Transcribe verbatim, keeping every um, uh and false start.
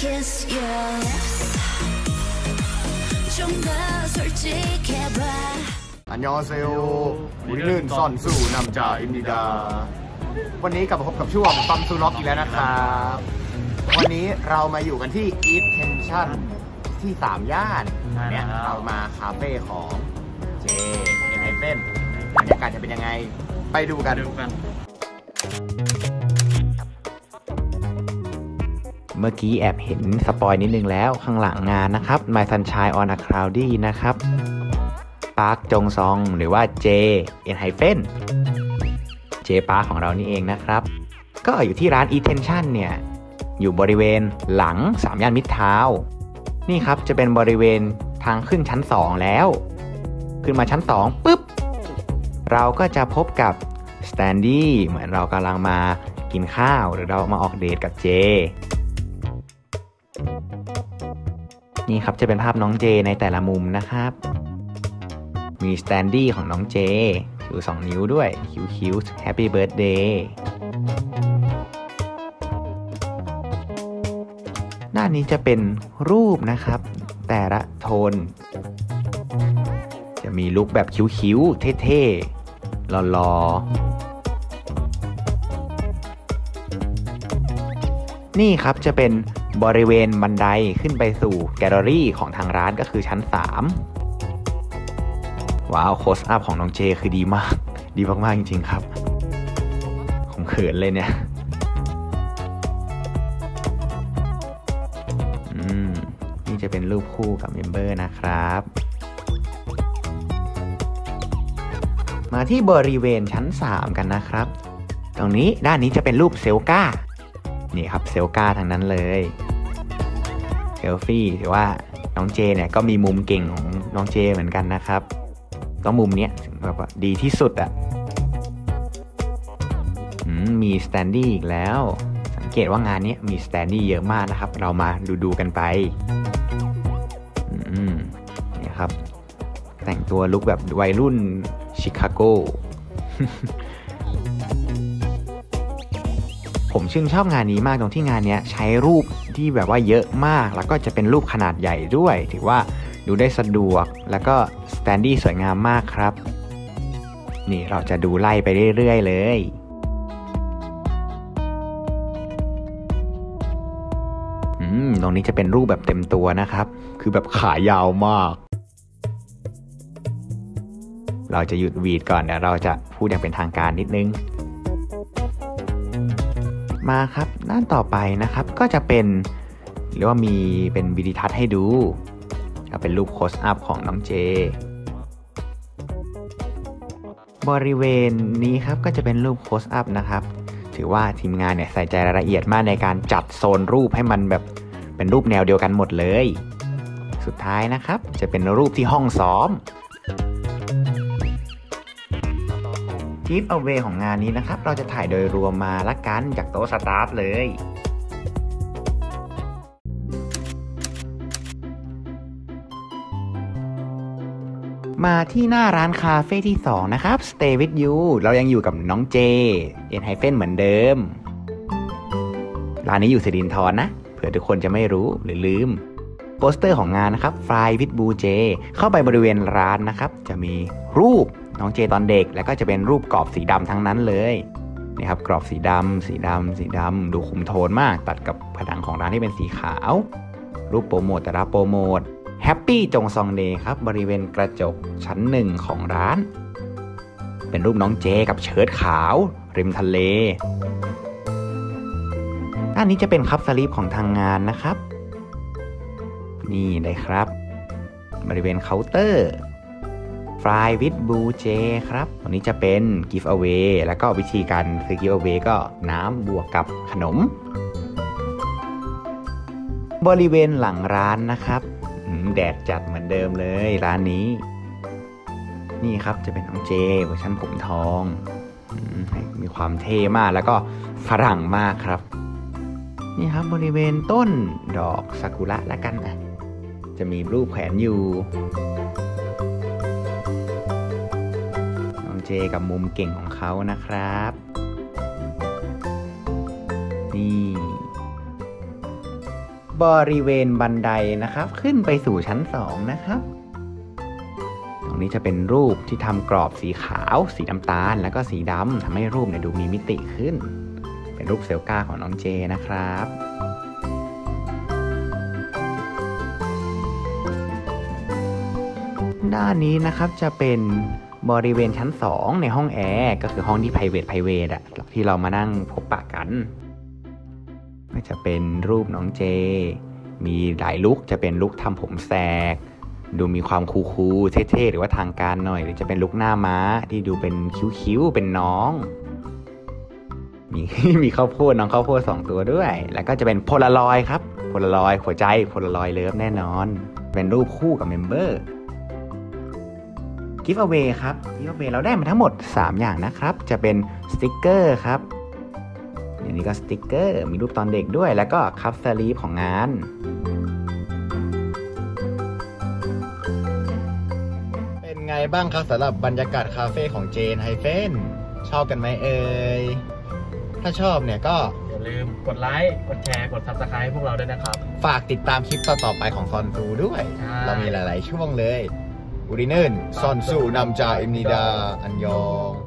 kiss your lips 좀 더 솔직해봐 อันยองเซลวุ้ยลื่นซ่อนสู้นำจ่าอินดิดาวันนี้กลับมาพบกับช่วงฟัมซูล็อกอีกแล้วนะครับวันนี้เรามาอยู่กันที่ Eat Tension ที่สามย่านเนี่ยเรามาคาเฟ่ของเจเอ็นไฮเฟนบรรยากาศจะเป็นยังไงไปดูกันเมื่อกี้แอบเห็นสปอยนิดนึงแล้วข้างหลังงานนะครับ My Sunshine on a Cloudy นะครับปาร์คจงซองหรือว่าเจเอ็นไฮเฟนเจปาร์คของเรานี่เองนะครับก็อยู่ที่ร้าน Eat Tension เนี่ยอยู่บริเวณหลังสามย่านมิตรทาวน์นี่ครับจะเป็นบริเวณทางขึ้นชั้นสองแล้วขึ้นมาชั้นสองปุ๊บเราก็จะพบกับสแตนดี้เหมือนเรากำลังมากินข้าวหรือเรามาออกเดทกับเจนี่ครับจะเป็นภาพน้องเจในแต่ละมุมนะครับมีสแตนดี้ของน้องเจชูสองนิ้วด้วยคิวคิวแฮปปี้เบิร์ธเดย์ด้านนี้จะเป็นรูปนะครับแต่ละโทนจะมีลุคแบบคิ้วๆเท่ๆหล่อๆนี่ครับจะเป็นบริเวณบันไดขึ้นไปสู่แกลเลอรี่ของทางร้านก็คือชั้นสามว้าวโคสอัพของน้องเจคือดีมากดีมากๆจริงๆครับผมเขินเลยเนี่ยอืมนี่จะเป็นรูปคู่กับเมมเบอร์นะครับมาที่บริเวณชั้นสามกันนะครับตรงนี้ด้านนี้จะเป็นรูปเซลกานี่ครับเซลกาทางนั้นเลยเซลฟี่ถือว่าน้องเจเนี่ยก็มีมุมเก่งของน้องเจเหมือนกันนะครับต้องมุมเนี้ยแบบว่าดีที่สุดอ่ะมีสแตนดี้อีกแล้วสังเกตว่างานนี้มีสแตนดี้เยอะมากนะครับเรามาดูดูกันไปนี่ครับแต่งตัวลุคแบบวัยรุ่นชิคาโก ผมชื่นชอบงานนี้มากตรงที่งานนี้ใช้รูปที่แบบว่าเยอะมากแล้วก็จะเป็นรูปขนาดใหญ่ด้วยถือว่าดูได้สะดวกแล้วก็สแตนดี้สวยงามมากครับนี่เราจะดูไล่ไปเรื่อยๆเลยอืมตรงนี้จะเป็นรูปแบบเต็มตัวนะครับคือแบบขายาวมากเราจะหยุดวีดก่อนเดี๋ยวเราจะพูดอย่างเป็นทางการนิดนึงมาครับด้านต่อไปนะครับก็จะเป็นหรือว่ามีเป็นวิดีทัศน์ให้ดูก็เป็นรูปโคสอัพของน้องเจบริเวณนี้ครับก็จะเป็นรูปโคสอัพนะครับถือว่าทีมงานเนี่ยใส่ใจรายละเอียดมากในการจัดโซนรูปให้มันแบบเป็นรูปแนวเดียวกันหมดเลยสุดท้ายนะครับจะเป็นรูปที่ห้องซ้อมกิฟต์เอาเวย์ของงานนี้นะครับเราจะถ่ายโดยรวมมาละกันจากโต๊ะสตาฟเลยมาที่หน้าร้านคาเฟ่ที่สองนะครับ Stay with you เรายังอยู่กับน้องเจเอ็นไฮเฟนเหมือนเดิมร้านนี้อยู่สิรินธรนะเผื่อทุกคนจะไม่รู้หรือลืมโปสเตอร์ของงานนะครับ Fly with Blue J เข้าไปบริเวณร้านนะครับจะมีรูปน้องเจตอนเด็กแล้วก็จะเป็นรูปกรอบสีดำทั้งนั้นเลยนี่ครับกรอบสีดำสีดำสีดำดูคุมโทนมากตัดกับผนังของร้านที่เป็นสีขาวรูปโปรโมทแต่ละโปรโมทแฮปปี้จงซองเดย์ครับบริเวณกระจกชั้นหนึ่งของร้านเป็นรูปน้องเจกับเชิ้ตขาวริมทะเลด้านนี้จะเป็นคัพสลีปของทางงานนะครับนี่เลยครับบริเวณเคาน์เตอร์ Fly with Blue J ครับตรงนี้จะเป็น Give Away แล้วก็วิธีการซื้อ Give Away ก็น้ำบวกกับขนมบริเวณหลังร้านนะครับแดดจัดเหมือนเดิมเลยร้านนี้นี่ครับจะเป็นน้องเจเวอร์ชันผมทองมีความเท่มากแล้วก็ฝรั่งมากครับนี่ครับบริเวณต้นดอกซากุระละกันนะจะมีรูปแขวนอยู่น้องเจกับมุมเก่งของเขานะครับนี่บริเวณบันไดนะครับขึ้นไปสู่ชั้นสองนะครับตรงนี้จะเป็นรูปที่ทำกรอบสีขาวสีน้ำตาลแล้วก็สีดำทำให้รูปเนี่ยดูมีมิติขึ้นเป็นรูปเซลกาของน้องเจนะครับด้านนี้นะครับจะเป็นบริเวณชั้นสองในห้องแอร์ก็คือห้องที่ private private อะที่เรามานั่งพบปะกันก็จะเป็นรูปน้องเจมีหลายลุคจะเป็นลุคทำผมแสกดูมีความคูลๆเท่ๆหรือว่าทางการหน่อยหรือจะเป็นลุคหน้าม้าที่ดูเป็นคิ้วๆเป็นน้องมี มีข้าวโพดน้องข้าวโพดสองตัวด้วยแล้วก็จะเป็นโพลารอยด์ครับโพลารอยด์หัวใจโพลารอยด์เลิฟแน่นอนเป็นรูปคู่กับเมมเบอร์กิฟต์เอาเวย์ครับกิฟต์เอาเวย์เราได้มาทั้งหมดสามอย่างนะครับจะเป็นสติกเกอร์ครับอันนี้ก็สติกเกอร์มีรูปตอนเด็กด้วยแล้วก็คัพสลีปของงานเป็นไงบ้างครับสำหรับบรรยากาศคาเฟ่ของเจนไฮเฟนชอบกันไหมเอ่ยถ้าชอบเนี่ยก็อย่าลืมกดไลค์กดแชร์กด ซับสไครบ์ พวกเราด้วยนะครับฝากติดตามคลิปต่อๆไปของซอนซูด้วยเรามีหลายๆช่วงเลยอุริเนินซอนซูนำจาอิมนิดาอันยอง